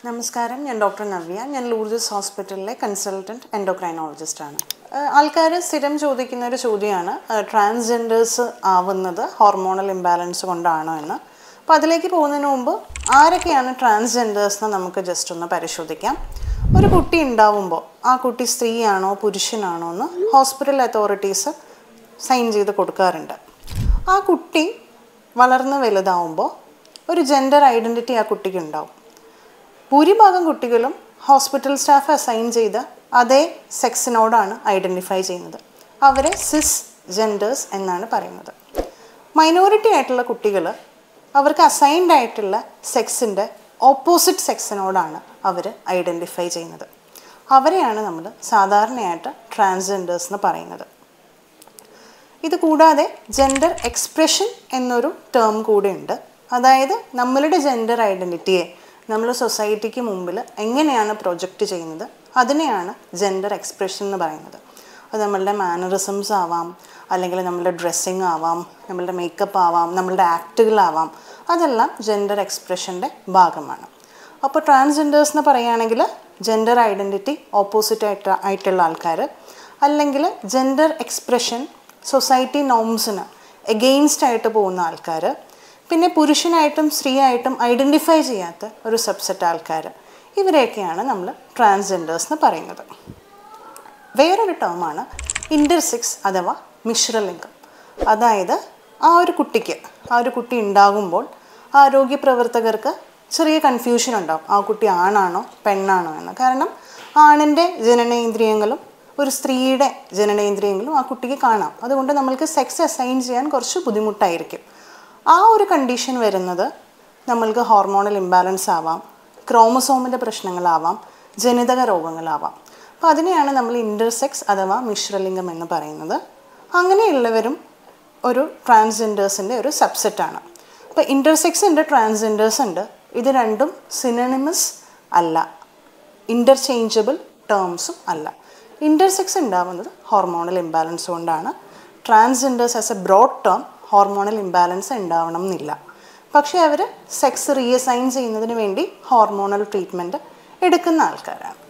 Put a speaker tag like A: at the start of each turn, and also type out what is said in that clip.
A: നമസ്കാരം, ഞാൻ ഡോക്ടർ നവ്യ. ഞാൻ ലൂർജസ് ഹോസ്പിറ്റലിലെ കൺസൾട്ടൻറ്റ് എൻഡോക്രൈനോളജിസ്റ്റാണ്. ആൾക്കാർ സ്ഥിരം ചോദിക്കുന്ന ഒരു ചോദ്യമാണ് ട്രാൻസ്ജെൻഡേഴ്സ് ആവുന്നത് ഹോർമോണൽ ഇംബാലൻസ് കൊണ്ടാണോ എന്ന്. അപ്പോൾ അതിലേക്ക് പോകുന്നതിന് മുമ്പ് ആരൊക്കെയാണ് ട്രാൻസ്ജെൻഡേഴ്സ് എന്ന് നമുക്ക് ജസ്റ്റ് ഒന്ന് പരിശോധിക്കാം. ഒരു കുട്ടി ഉണ്ടാവുമ്പോൾ ആ കുട്ടി സ്ത്രീയാണോ പുരുഷനാണോ എന്ന് ഹോസ്പിറ്റൽ അതോറിറ്റീസ് സൈൻ ചെയ്ത് കൊടുക്കാറുണ്ട്. ആ കുട്ടി വളർന്ന് വലുതാവുമ്പോൾ ഒരു ജെൻഡർ ഐഡൻറ്റിറ്റി ആ കുട്ടിക്ക് ഉണ്ടാവും. ഭൂരിഭാഗം കുട്ടികളും ഹോസ്പിറ്റൽ സ്റ്റാഫ് അസൈൻ ചെയ്ത അതേ സെക്സിനോടാണ് ഐഡൻറ്റിഫൈ ചെയ്യുന്നത്. അവരെ സിസ് ജെൻഡേഴ്സ് എന്നാണ് പറയുന്നത്. മൈനോറിറ്റി ആയിട്ടുള്ള കുട്ടികൾ അവർക്ക് അസൈൻഡ് ആയിട്ടുള്ള സെക്സിൻ്റെ ഓപ്പോസിറ്റ് സെക്സിനോടാണ് അവർ ഐഡൻറ്റിഫൈ ചെയ്യുന്നത്. അവരെയാണ് നമ്മൾ സാധാരണയായിട്ട് ട്രാൻസ്ജെൻഡേഴ്സ് എന്ന് പറയുന്നത്. ഇത് കൂടാതെ ജെൻഡർ എക്സ്പ്രഷൻ എന്നൊരു ടേം കൂടെ ഉണ്ട്. അതായത് നമ്മളുടെ ജെൻഡർ ഐഡൻറ്റിറ്റിയെ നമ്മൾ സൊസൈറ്റിക്ക് മുമ്പിൽ എങ്ങനെയാണ് പ്രൊജക്റ്റ് ചെയ്യുന്നത്, അതിനെയാണ് ജെൻഡർ എക്സ്പ്രഷൻ എന്ന് പറയുന്നത്. അത് നമ്മളുടെ മാനറിസംസ് ആവാം, അല്ലെങ്കിൽ നമ്മളുടെ ഡ്രസ്സിങ് ആവാം, നമ്മളുടെ മേക്കപ്പ് ആവാം, നമ്മളുടെ ആക്റ്റുകളാവാം. അതെല്ലാം ജെൻഡർ എക്സ്പ്രഷൻ്റെ ഭാഗമാണ്. അപ്പോൾ ട്രാൻസ്ജെൻഡേഴ്സ് എന്ന് പറയുകയാണെങ്കിൽ ജെൻഡർ ഐഡൻറ്റിറ്റി ഓപ്പോസിറ്റ് ആയിട്ടുള്ള ആൾക്കാർ, അല്ലെങ്കിൽ ജെൻഡർ എക്സ്പ്രഷൻ സൊസൈറ്റി നോംസിന് എഗെയിൻസ്റ്റ് ആയിട്ട് പോകുന്ന ആൾക്കാർ, പിന്നെ പുരുഷനായിട്ടും സ്ത്രീയായിട്ടും ഐഡൻറ്റിഫൈ ചെയ്യാത്ത ഒരു സബ്സെറ്റ് ആൾക്കാർ, ഇവരെയൊക്കെയാണ് നമ്മൾ ട്രാൻസ്ജെൻഡേഴ്സ് എന്ന് പറയുന്നത്. വേറൊരു ടേമാണ് ഇൻ്റർസെക്സ് അഥവാ മിശ്രലിംഗം. അതായത് ആ ഒരു കുട്ടി ഉണ്ടാകുമ്പോൾ ആരോഗ്യ പ്രവർത്തകർക്ക് ചെറിയ കൺഫ്യൂഷൻ ഉണ്ടാവും, ആ കുട്ടി ആണാണോ പെണ്ണാണോ എന്ന്. കാരണം ആണിൻ്റെ ജനനേന്ദ്രിയങ്ങളും ഒരു സ്ത്രീയുടെ ജനനേന്ദ്രിയങ്ങളും ആ കുട്ടിക്ക് കാണാം. അതുകൊണ്ട് നമ്മൾക്ക് സെക്സ് അസൈൻ ചെയ്യാൻ കുറച്ച് ബുദ്ധിമുട്ടായിരിക്കും. ആ ഒരു കണ്ടീഷൻ വരുന്നത് നമ്മൾക്ക് ഹോർമോണൽ ഇംബാലൻസ് ആവാം, ക്രോമസോമിൻ്റെ പ്രശ്നങ്ങളാവാം, ജനിതക രോഗങ്ങളാവാം. അപ്പോൾ അതിനെയാണ് നമ്മൾ ഇൻ്റർസെക്സ് അഥവാ മിശ്രലിംഗം എന്ന് പറയുന്നത്. അങ്ങനെയുള്ളവരും ഒരു ട്രാൻസ്ജെൻഡേഴ്സിൻ്റെ ഒരു സബ്സെറ്റാണ്. അപ്പോൾ ഇൻ്റർസെക്സ് ഉണ്ട്, ട്രാൻസ്ജെൻഡേഴ്സ് ഉണ്ട്. ഇത് രണ്ടും സിനോണിമസ് അല്ല, ഇൻ്റർചേഞ്ചബിൾ ടേംസും അല്ല. ഇൻ്റർസെക്സ് ഉണ്ടാവുന്നത് ഹോർമോണൽ ഇംബാലൻസ് കൊണ്ടാണ്. Transgenders as a broad term hormonal imbalance ഉണ്ടാവണം എന്നില്ല. പക്ഷേ അവർ സെക്സ് റീഅസൈൻ ചെയ്യുന്നതിന് വേണ്ടി ഹോർമോണൽ ട്രീറ്റ്മെൻറ്റ് എടുക്കുന്ന ആൾക്കാരാണ്.